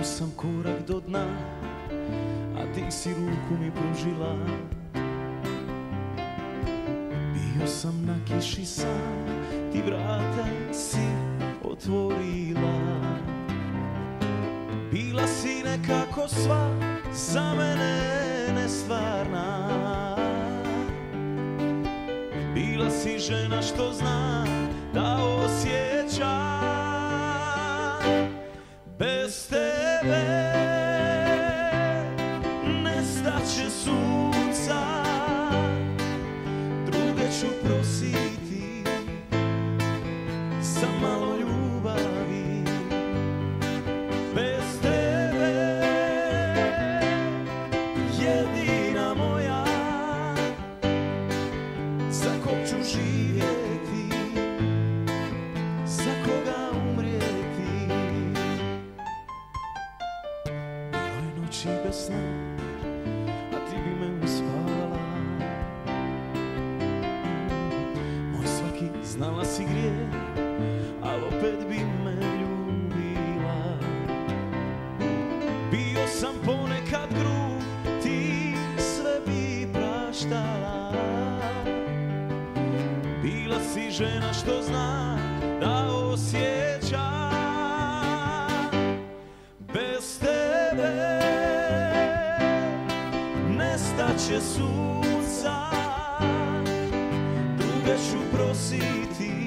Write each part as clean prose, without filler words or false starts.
Bio sam korak do dna, a ti si ruku mi pružila. Bio sam na kiši sam, ti vrata si otvorila. Bila si nekako sva, za mene nestvarna. Bila si žena što zna da osjeća. Bez tebe nestaće sunca, druge ću prositi za malo ljubavi. Bez tebe jedina moja, za kog ću živjeti, za koga umrijeti. Bilo je noći bez sna, a ti bi me uspavala. Moj svaki znala si grijeh, al opet bi me ljubila. Bio sam ponekad grub, ti sve bi praštala. Bila si žena što zna da osjeća. Bez tebe nestaće sunca, druge ću prositi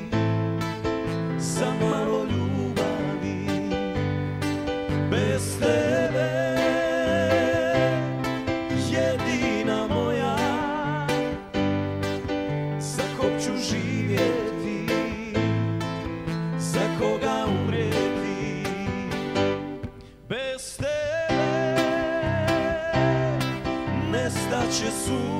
za malo ljubavi. Bez tebe jedina moja, za kog ću živjeti, za koga umrijeti. Bez tebe nestaće sunca,